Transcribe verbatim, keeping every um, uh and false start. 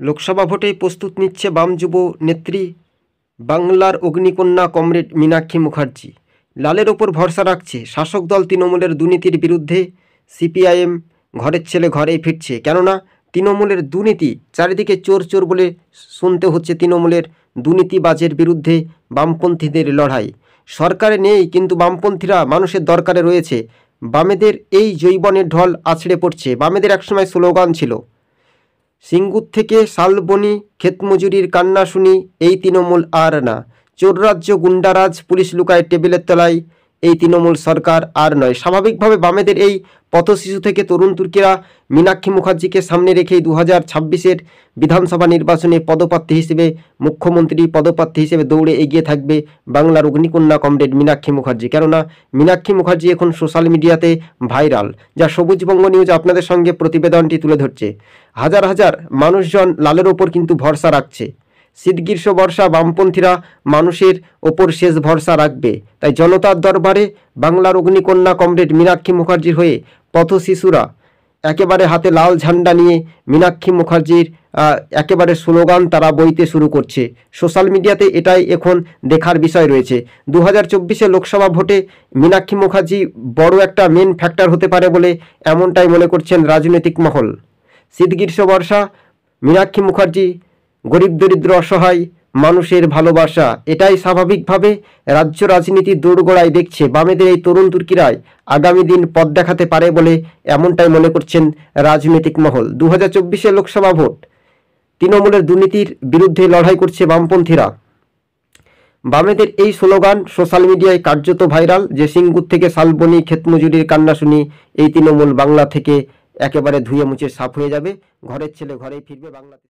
লোকসভা ভোটে প্রস্তুত নিচ্ছে বাম যুব নেত্রী বাংলার অগ্নিকন্যা কমরেড মীনাক্ষী মুখার্জি। লালের ওপর ভরসা রাখছে শাসক দল তৃণমূলের দুর্নীতির বিরুদ্ধে। সিপিআইএম ঘরের ছেলে ঘরেই ফিরছে, কেননা তৃণমূলের দুর্নীতি চারিদিকে চোর চোর বলে শুনতে হচ্ছে। তৃণমূলের দুর্নীতিবাজের বিরুদ্ধে বামপন্থীদের লড়াই। সরকারে নেই কিন্তু বামপন্থীরা মানুষের দরকারে রয়েছে। বামেদের এই জৈবনের ঢল আছড়ে পড়ছে। বামেদের একসময় স্লোগান ছিল, সিঙ্গুর থেকে শালবনি ক্ষেতমজুরির কান্না শুনি, এই তৃণমূল আর না। চোররাজ্য গুন্ডারাজ পুলিশ লুকায় টেবিলের তলায়, এই তৃণমূল সরকার আর নয়। স্বাভাবিকভাবে বামেদের এই পথশিশু থেকে তরুণ তুর্কিরা মীনাক্ষী মুখার্জিকে সামনে রেখেই দু হাজার ছাব্বিশের বিধানসভা নির্বাচনে পদপ্রার্থী হিসেবে মুখ্যমন্ত্রী পদপ্রার্থী হিসেবে দৌড়ে এগিয়ে থাকবে বাংলার অগ্নিকন্যা কমরেড মীনাক্ষী মুখার্জি। কেননা মীনাক্ষী মুখার্জি এখন সোশ্যাল মিডিয়াতে ভাইরাল, যা সবুজবঙ্গ নিউজ আপনাদের সঙ্গে প্রতিবেদনটি তুলে ধরছে। হাজার হাজার মানুষজন লালের ওপর কিন্তু ভরসা রাখছে। শীত গ্রীষ্ম বর্ষা বামপন্থীরা মানুষের ওপর শেষ ভরসা রাখবে। তাই জনতার দরবারে বাংলার অগ্নিকন্যা কমরেড মীনাক্ষী মুখার্জির হয়ে পথশিশুরা একেবারে হাতে লাল ঝান্ডা নিয়ে মীনাক্ষী মুখার্জির একেবারে স্লোগান তারা বইতে শুরু করছে। সোশ্যাল মিডিয়াতে এটাই এখন দেখার বিষয় রয়েছে। দু হাজার চব্বিশে লোকসভা ভোটে মীনাক্ষী মুখার্জি বড় একটা মেন ফ্যাক্টর হতে পারে বলে এমনটাই মনে করছেন রাজনৈতিক মহল। শীত গ্রীষ্ম বর্ষা মীনাক্ষী মুখার্জি গরিব দরিদ্র অসহায় মানুষের ভালোবাসা, এটাই স্বাভাবিকভাবে রাজ্য রাজনীতির দোরগোড়ায় দেখছে। বামেদের এই তরুণ তুর্কিরাই আগামী দিন পথ দেখাতে পারে বলে এমনটাই মনে করছেন রাজনৈতিক মহল। দু হাজার চব্বিশে লোকসভা ভোট তৃণমূলের দুর্নীতির বিরুদ্ধে লড়াই করছে বামপন্থীরা। বামেদের এই স্লোগান সোশ্যাল মিডিয়ায় কার্যত ভাইরাল, যে সিঙ্গুর থেকে শালবনি ক্ষেতমজুরির কান্না শুনি, এই তৃণমূল বাংলা থেকে একেবারে ধুয়ে মুছে সাফ হয়ে যাবে। ঘরের ছেলে ঘরেই ফিরবে বাংলাতে।